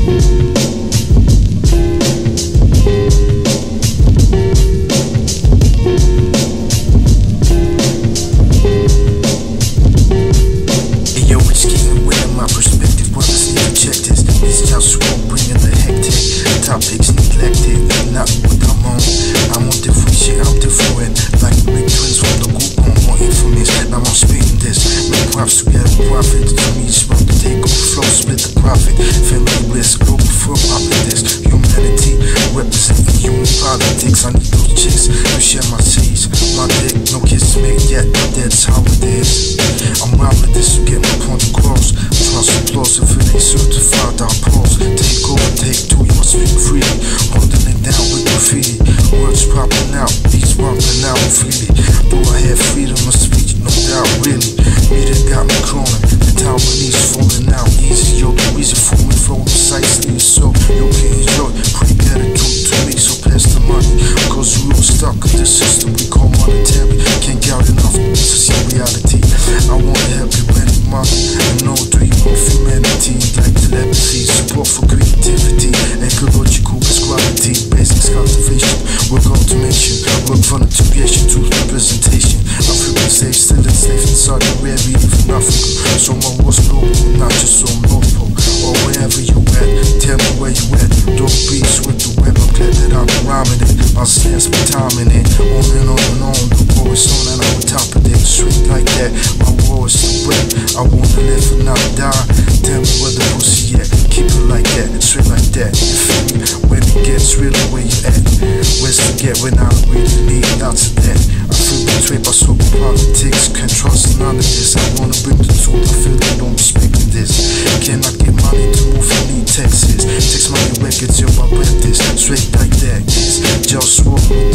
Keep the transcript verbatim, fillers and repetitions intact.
Topics neglected, not what I'm on. I want different shit, I'm different. Like the big twins from the group on more infamous. Now I'm spitting this. Make props together, profit. To me, it's about to take over flow, split the profit. Family risk, Globalfirm, this. Humanity, representing human politics. I need those chicks to share my seeds. My dick, no kiss made yet, but that's how it is. I'm robbing this to get my point across. Trust applause if it ain't certified, I'll pause. Take over, take two, you must speak freely. Holding it down with graffiti. Words popping out, beats bumping out freely. Do I have freedom of speech? No doubt, really. Media got me crawling, the Taiwanese falling out easy. Yo, the reason for me flowing precisely is so you can enjoy. Pretty attitude to me, so pass the money. Cause we're all stuck in this system we call monetary. Can't get enough to see reality. I wanna help you win money and no dream of humanity. Like telepathy, support for creativity. Ecological quality, basics cultivation, work automation, work from integration to representation. African slaves still enslaved in Saudi Arabia, even Africa. So my war's global, not just on North Pole or wherever you at. Tell me where you at. Dog beats with the web. I'm glad that I'm rhyming it. My slants be timing it. On and on and on. The war is on and I'm on top of it. Straight like that. My war is so wet. I wanna live and not die. Tell me where the pussy at. Keep it like that. Straight like that. You feel me? When it gets really where you at. Where's to get when I don't really need lots of that. I feel betrayed by social politics. Can't trust none of this. I wanna bring the truth. I feel they don't respect this. Can I get money to move? I need Texas. Text money records, yo, I rap this. Straight like that. Yes, JustWar.